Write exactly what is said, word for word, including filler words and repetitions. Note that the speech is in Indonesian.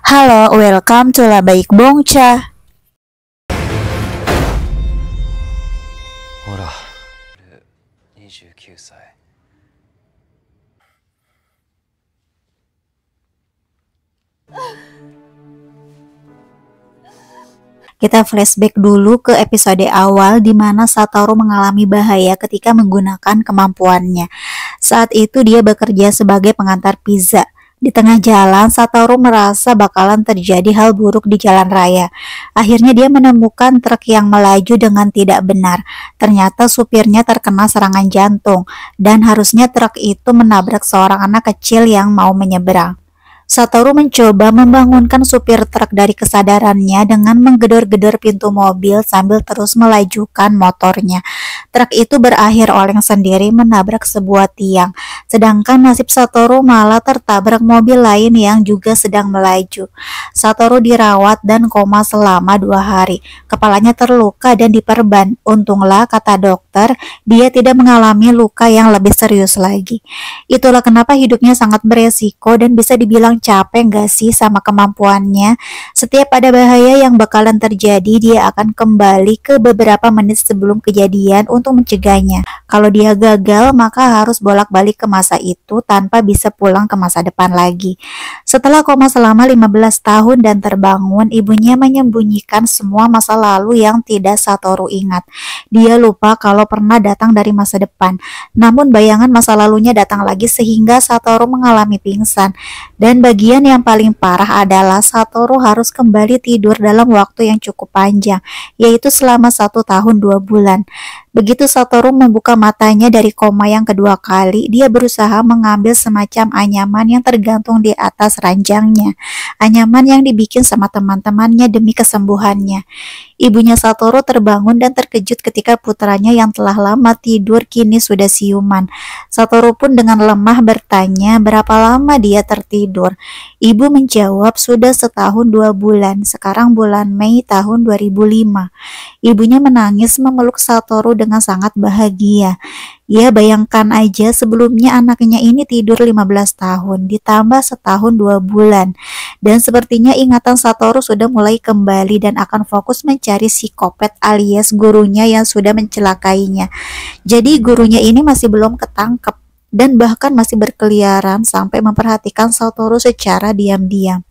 Halo, welcome to Labaik Bongcha. ほら、にじゅうきゅうさい。 Kita flashback dulu ke episode awal di mana Satoru mengalami bahaya ketika menggunakan kemampuannya. Saat itu dia bekerja sebagai pengantar pizza. Di tengah jalan, Satoru merasa bakalan terjadi hal buruk di jalan raya. Akhirnya dia menemukan truk yang melaju dengan tidak benar. Ternyata supirnya terkena serangan jantung dan harusnya truk itu menabrak seorang anak kecil yang mau menyeberang. Satoru mencoba membangunkan supir truk dari kesadarannya dengan menggedor-gedor pintu mobil sambil terus melajukan motornya. Truk itu berakhir oleng sendiri menabrak sebuah tiang, sedangkan nasib Satoru malah tertabrak mobil lain yang juga sedang melaju. Satoru dirawat dan koma selama dua hari. Kepalanya terluka dan diperban. Untunglah, kata dokter, dia tidak mengalami luka yang lebih serius lagi. Itulah kenapa hidupnya sangat beresiko dan bisa dibilang capek gak sih sama kemampuannya. Setiap ada bahaya yang bakalan terjadi, dia akan kembali ke beberapa menit sebelum kejadian untuk mencegahnya. Kalau dia gagal, maka harus bolak-balik ke masa itu tanpa bisa pulang ke masa depan lagi. Setelah koma selama lima belas tahun dan terbangun, ibunya menyembunyikan semua masa lalu yang tidak Satoru ingat. Dia lupa kalau pernah datang dari masa depan. Namun bayangan masa lalunya datang lagi sehingga Satoru mengalami pingsan. Dan bagian yang paling parah adalah Satoru harus kembali tidur dalam waktu yang cukup panjang, yaitu selama satu tahun dua bulan. Begitu Satoru membuka matanya dari koma yang kedua kali, dia berusaha mengambil semacam anyaman yang tergantung di atas ranjangnya. Anyaman yang dibikin sama teman-temannya demi kesembuhannya. Ibunya Satoru terbangun dan terkejut ketika putranya yang telah lama tidur kini sudah siuman. Satoru pun dengan lemah bertanya berapa lama dia tertidur. Ibu menjawab sudah setahun dua bulan, sekarang bulan Mei tahun dua ribu lima. Ibunya menangis memeluk Satoru dengan sangat bahagia. Ya, bayangkan aja sebelumnya anaknya ini tidur lima belas tahun, ditambah setahun dua bulan. Dan sepertinya ingatan Satoru sudah mulai kembali dan akan fokus mencari psikopat alias gurunya yang sudah mencelakainya. Jadi gurunya ini masih belum ketangkep dan bahkan masih berkeliaran sampai memperhatikan Satoru secara diam-diam.